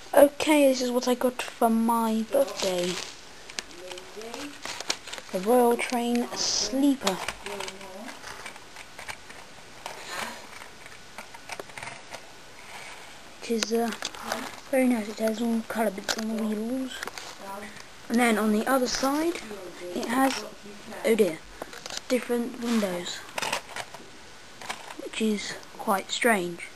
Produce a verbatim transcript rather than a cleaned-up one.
Okay, this is what I got for my birthday. The Royal Train Sleeper. Which is uh, very nice. It has all colour bits on the wheels. And then on the other side, it has, oh dear, different windows. Which is quite strange.